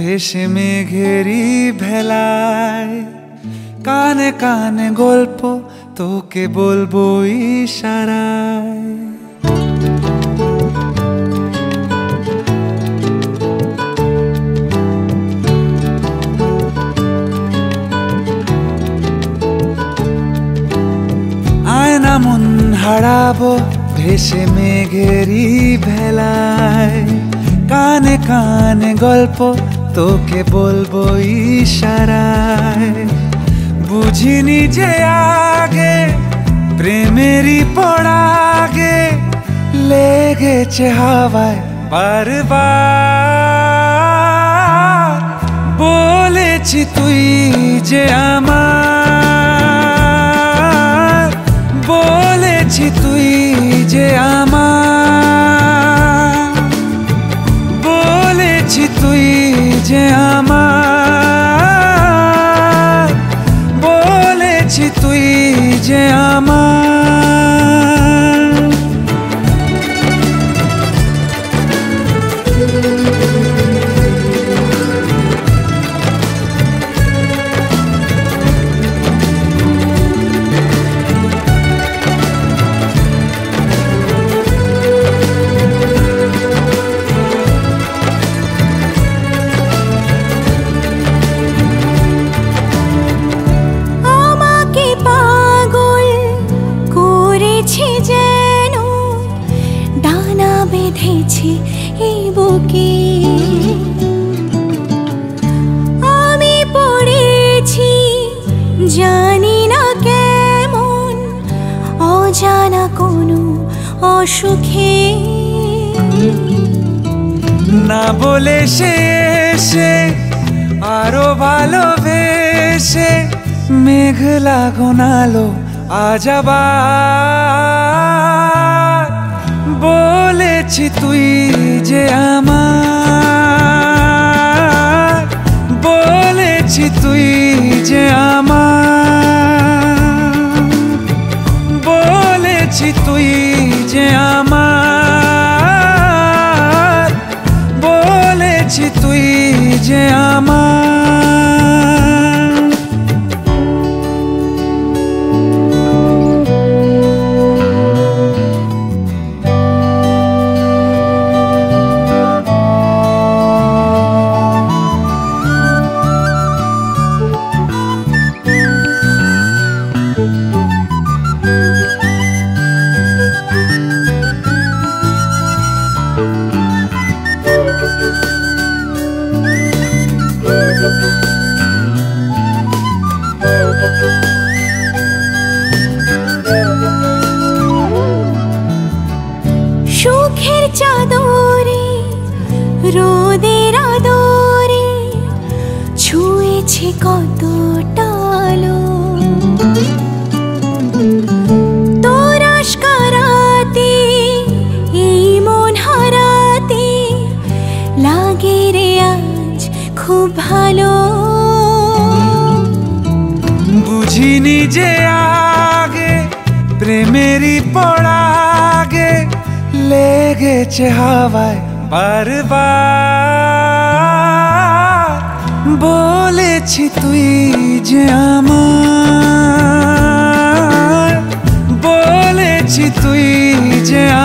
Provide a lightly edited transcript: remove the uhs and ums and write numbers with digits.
ভেসে মেঘেরি ভেলায় কানে কানে গল্প তোকে বলবো ইশারায়। আয়না মন হারাবো ভেসে মেঘেরি ভেলায় কানে কানে গল্প তোকে বলবো ইশারায়। বুঝিনি যে আগে প্রেমেরই পড়াগে লেগেছে হাওয়ায় বারবার। বলেছি তুই যে আমার, বলেছি তুই যে আমার, বলেছি তুই যে আমার, বলেছি তুই যে আমার। আমি পড়েছি জানি না কেমন অজানা কোনো অসুখে। না বলে সে আরো ভালোবেসে মেঘলা গোনালো আজ আবার। বলেছি তুই যে আমার, বলেছি তুই যে আমার, বলেছি তুই যে আমার, বলেছি তুই যে আমার। সুখের চাদরে রোদের আদরে ছুঁয়েছে কতটালো তোর আশকারাতে এই মন হারাতে লাগে রে আজ খুব ভালো। বুঝিনি যে আগে প্রেমেরই পড়াগে লেগেছে হাওয়ায় বারবার। বলেছি তুই যে আমার, বলেছি তুই যে